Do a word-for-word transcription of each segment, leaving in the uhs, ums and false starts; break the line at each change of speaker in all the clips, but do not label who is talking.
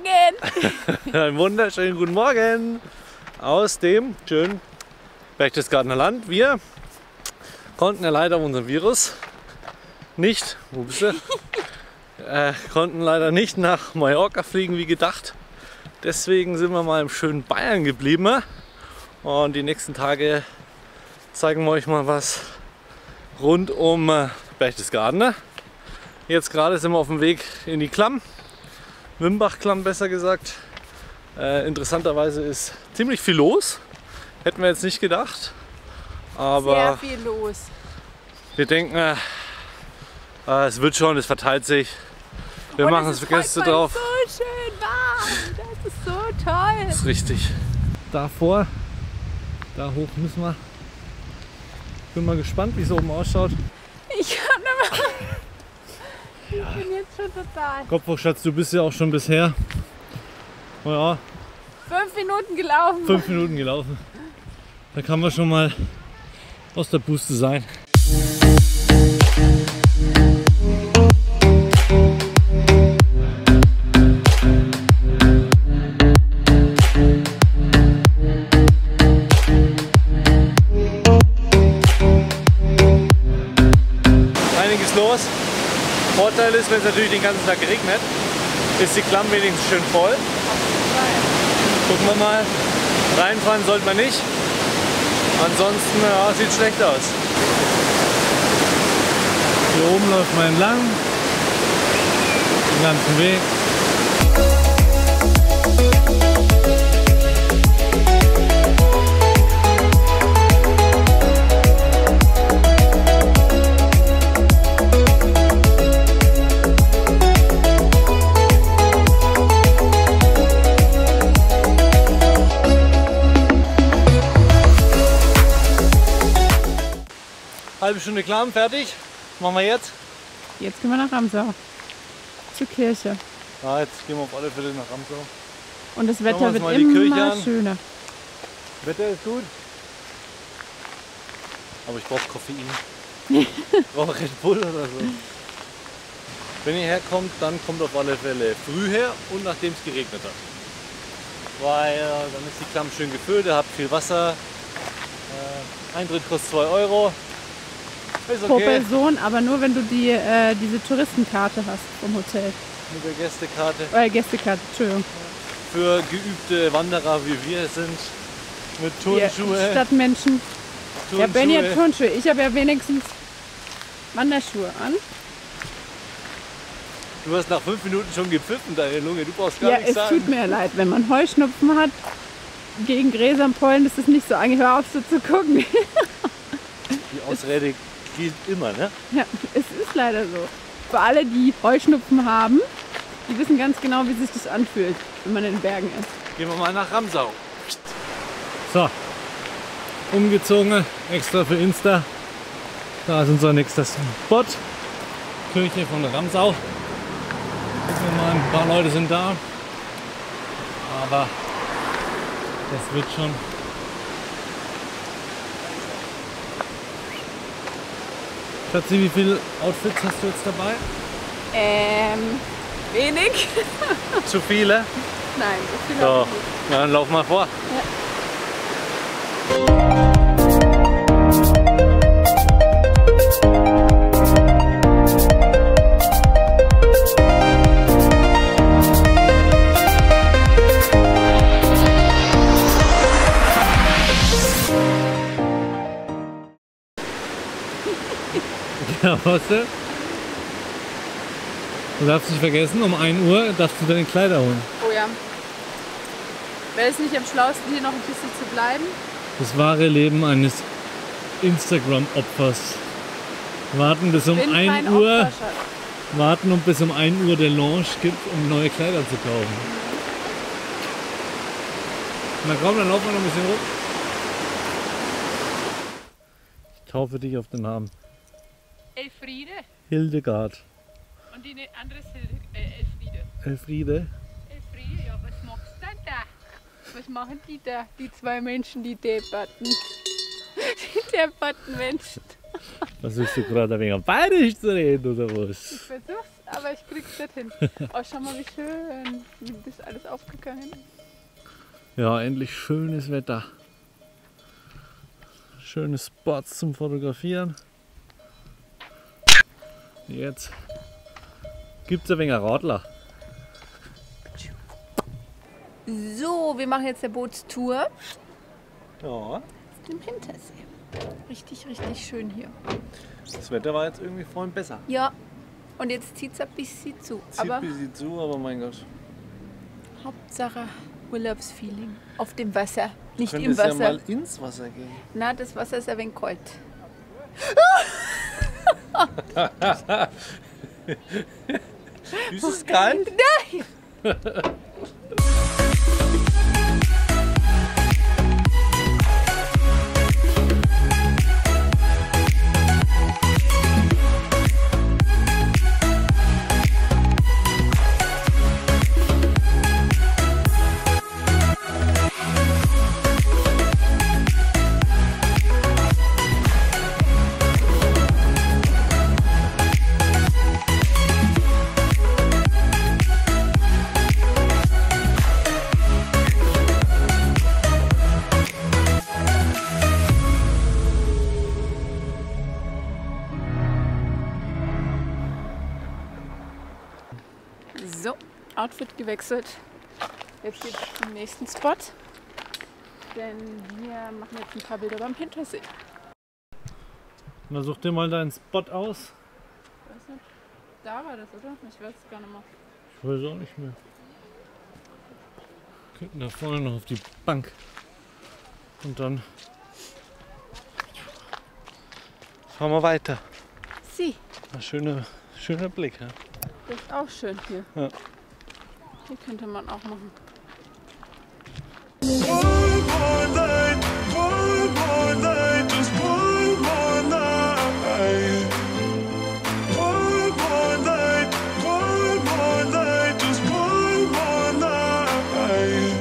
Morgen!
Einen wunderschönen guten Morgen aus dem schönen Berchtesgadener Land. Wir konnten ja leider unseren Virus nicht, wo bist du? äh, konnten leider nicht nach Mallorca fliegen wie gedacht. Deswegen sind wir mal im schönen Bayern geblieben. Und die nächsten Tage zeigen wir euch mal was rund um äh, Berchtesgaden. Jetzt gerade sind wir auf dem Weg in die Klamm. Wimbach-Klamm besser gesagt. Äh, interessanterweise ist ziemlich viel los. Hätten wir jetzt nicht gedacht. Aber
sehr viel los.
Wir denken, äh, äh, es wird schon, es verteilt sich. Wir
Und
machen
es
es
ist
für Gäste
voll, voll
drauf.
So schön warm. Das ist so toll.
Das ist richtig. Davor, da hoch müssen wir. Bin mal gespannt, wie es oben ausschaut.
Ich kann immer. Ich bin jetzt schon total.
Kopfhochschatz, du bist ja auch schon bisher. Oh ja,
Fünf Minuten gelaufen.
fünf Minuten gelaufen. Da kann man schon mal aus der Puste sein. Einiges los. Vorteil ist, wenn es natürlich den ganzen Tag regnet, ist die Klamm wenigstens schön voll. Gucken wir mal. Reinfahren sollte man nicht. Ansonsten ja, sieht schlecht aus. Hier oben läuft man entlang. Den ganzen Weg. Halbe Stunde Klamm, fertig. Was machen wir jetzt?
Jetzt gehen wir nach Ramsau. Zur Kirche.
Ja, jetzt gehen wir auf alle Fälle nach Ramsau.
Und das
Schauen wir
Wetter
uns
wird
mal die Kirche
immer
an.
schöner.
Wetter ist gut. Aber ich brauche Koffein. Ich brauche Red Bull oder so. Wenn ihr herkommt, dann kommt auf alle Fälle früh her und nachdem es geregnet hat. Weil äh, dann ist die Klamm schön gefüllt, ihr habt viel Wasser. Äh, Eintritt kostet zwei Euro. Ist
Pro
okay.
Person, aber nur wenn du die, äh, diese Touristenkarte hast vom Hotel.
Mit der Gästekarte.
Äh, Gästekarte, Entschuldigung.
Für geübte Wanderer wie wir sind. Mit
Wir
Turnschuhe.
Stadtmenschen. Ja, Benny hat
Turnschuhe.
Turnschuhe. Ich habe ja wenigstens Wanderschuhe an.
Du hast nach fünf Minuten schon gepfiffen, deine Lunge. Du brauchst gar
Ja,
nichts
es
sagen.
tut mir leid, wenn man Heuschnupfen hat gegen Gräser und Pollen, ist es nicht so eigentlich. Hör auf so zu gucken.
Die Ausrede gilt immer, ne?
Ja, es ist leider so. Für alle, die Heuschnupfen haben, die wissen ganz genau, wie sich das anfühlt, wenn man in den Bergen ist.
Gehen wir mal nach Ramsau. So, umgezogen, extra für Insta. Da ist unser nächster Spot. Kirche von Ramsau. Gucken wir mal, ein paar Leute sind da. Aber das wird schon. Schatzi, wie viele Outfits hast du jetzt dabei?
Ähm, wenig?
Zu viele?
Nein, so viel
So,
habe ich nicht.
na, dann lauf mal vor. Ja, was denn? Du darfst nicht vergessen, um ein Uhr darfst du deine Kleider holen.
Oh ja. Wäre es nicht am schlausten, hier noch ein bisschen zu bleiben?
Das wahre Leben eines Instagram-Opfers. Warten bis um
Bin kein
ein Uhr,
Opfer, Schatz.
warten und bis um ein Uhr der Launch gibt, um neue Kleider zu kaufen. Na komm, dann laufen wir noch ein bisschen rum. Ich taufe dich auf den Namen.
Elfriede
Hildegard.
und die andere ist Hilde, äh, Elfriede.
Elfriede?
Elfriede, ja, was machst du denn da? Was machen die da, die zwei Menschen, die depperten? Die depperten Menschen.
Was willst du gerade wegen Bayerisch zu reden oder was?
Ich versuch's. aber ich krieg's nicht hin. Oh, schau mal, wie schön, wie das alles aufgegangen ist.
Ja, endlich schönes Wetter. Schöne Spots zum Fotografieren. Jetzt gibt es ein wenig Radler.
So, wir machen jetzt eine Bootstour.
Ja.
Im Hintersee. Richtig, richtig schön hier.
Das Wetter war jetzt irgendwie vorhin besser.
Ja, und jetzt zieht es ein bisschen zu.
Zieht
aber
ein bisschen zu, aber mein Gott.
Hauptsache Urlaubsfeeling auf dem Wasser, nicht im
Könntest
Wasser.
ja mal ins Wasser gehen.
Na, das Wasser ist ein wenig kalt.
Ist es kalt?
Nein! So, Outfit gewechselt. Jetzt geht's zum nächsten Spot. Denn wir machen jetzt ein paar Bilder beim Hintersee.
Na, such dir mal deinen Spot aus.
Ich weiß nicht. Da war das, oder? Ich weiß es gar nicht mehr.
Ich weiß auch nicht mehr. Wir könnten da vorne noch auf die Bank. Und dann fahren wir weiter.
Sie,
Ein schöner, schöner Blick. Ja?
das ist auch schön hier.
Ja.
Hier könnte man auch machen.
One more night, one more night, just one more night. One more night, one more night, just one more night.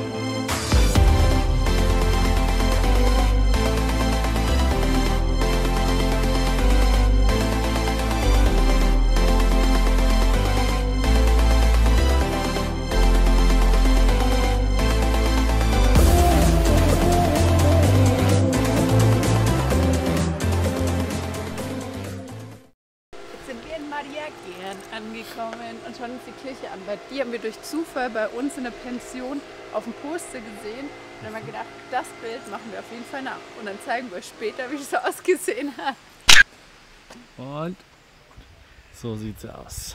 Sind wir in Maria Gern angekommen und schauen uns die Kirche an, weil die haben wir durch Zufall bei uns in der Pension auf dem Poster gesehen und haben wir gedacht, das Bild machen wir auf jeden Fall nach und dann zeigen wir euch später, wie es so ausgesehen hat.
Und so sieht sie aus.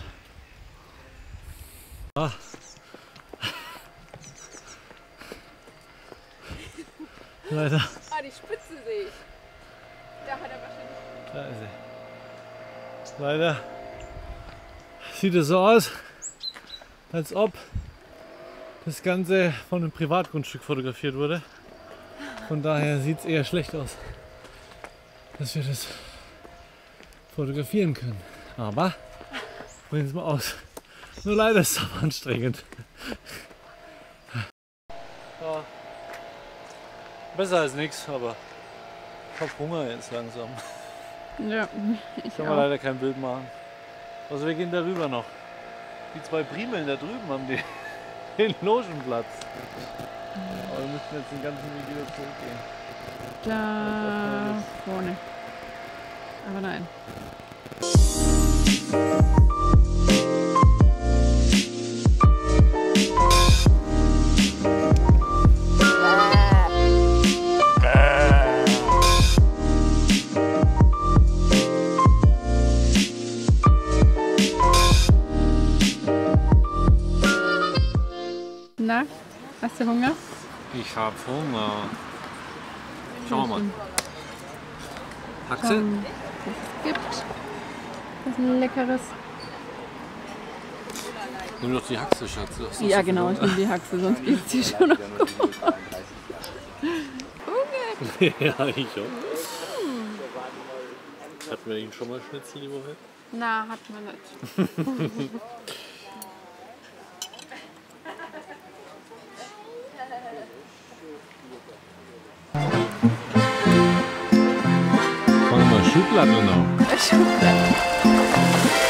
Ah. Leider.
Ah, die Spitze sehe ich. Da hat er wahrscheinlich...
Da ist sie. Leider sieht es so aus, als ob das Ganze von einem Privatgrundstück fotografiert wurde. Von daher sieht es eher schlecht aus, dass wir das fotografieren können. Aber probieren es mal aus. Nur leider ist es aber anstrengend. Ja. Besser als nichts, aber ich habe Hunger jetzt langsam.
Ja, ich
Können wir leider kein Bild machen. Also wir gehen darüber noch. Die zwei Primeln da drüben haben die, den Logenplatz. Aber wir müssen jetzt den ganzen Weg wieder zurückgehen.
Da vorne. Aber nein. Na, hast du Hunger?
Ich hab Hunger. Schauen wir mal. Haxe?
Ähm, was es gibt. Das ist ein leckeres.
Nimm doch die Haxe, Schatz. Du hast doch
Ja
so
genau, ich
viel
nehme die Haxe, sonst geht es hier schon noch gut.
Hunger. Ja, ich auch. Hatten wir ihn schon mal Schnitzel die Woche?
Na, hat man nicht.
Fangen wir mal Schubladen noch.
Schublade.